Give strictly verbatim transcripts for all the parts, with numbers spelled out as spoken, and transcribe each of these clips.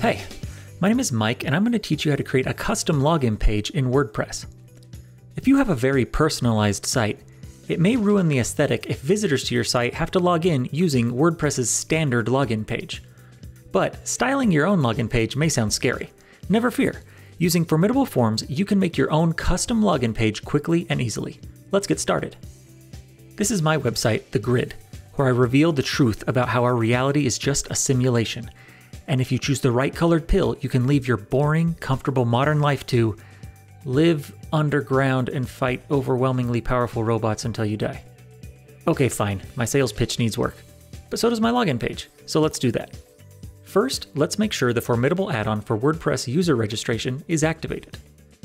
Hey, my name is Mike and I'm going to teach you how to create a custom login page in WordPress. If you have a very personalized site, it may ruin the aesthetic if visitors to your site have to log in using WordPress's standard login page. But styling your own login page may sound scary. Never fear. Using Formidable Forms, you can make your own custom login page quickly and easily. Let's get started. This is my website, The Grid, where I reveal the truth about how our reality is just a simulation. And if you choose the right colored pill, you can leave your boring, comfortable modern life to live underground and fight overwhelmingly powerful robots until you die. Okay, fine, my sales pitch needs work. But so does my login page, so let's do that. First, let's make sure the Formidable add-on for WordPress user registration is activated.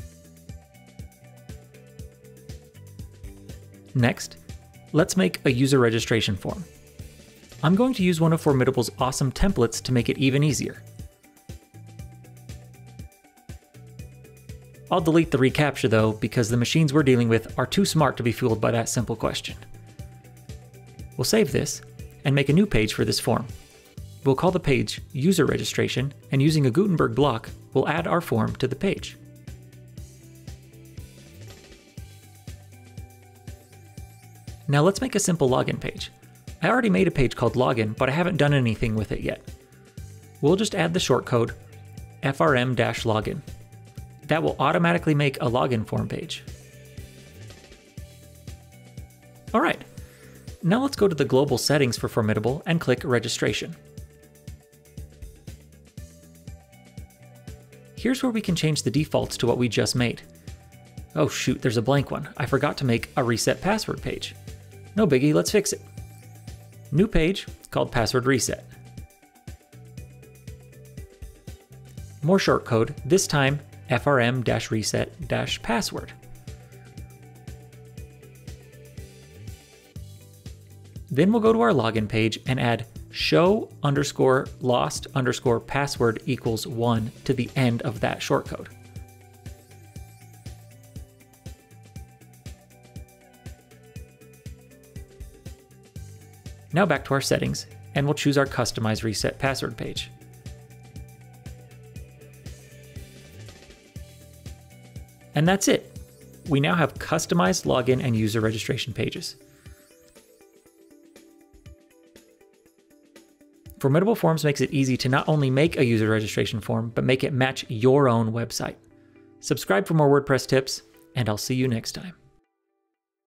Next, let's make a user registration form. I'm going to use one of Formidable's awesome templates to make it even easier. I'll delete the reCAPTCHA though, because the machines we're dealing with are too smart to be fooled by that simple question. We'll save this and make a new page for this form. We'll call the page User Registration, and using a Gutenberg block, we'll add our form to the page. Now let's make a simple login page. I already made a page called Login, but I haven't done anything with it yet. We'll just add the shortcode F R M login. That will automatically make a login form page. All right, now let's go to the global settings for Formidable and click Registration. Here's where we can change the defaults to what we just made. Oh shoot, there's a blank one. I forgot to make a reset password page. No biggie, let's fix it. New page called Password Reset. More shortcode, this time F R M reset password. Then we'll go to our login page and add show underscore lost underscore password equals one to the end of that shortcode. Now back to our settings, and we'll choose our Customize Reset Password page. And that's it. We now have customized login and user registration pages. Formidable Forms makes it easy to not only make a user registration form, but make it match your own website. Subscribe for more WordPress tips, and I'll see you next time.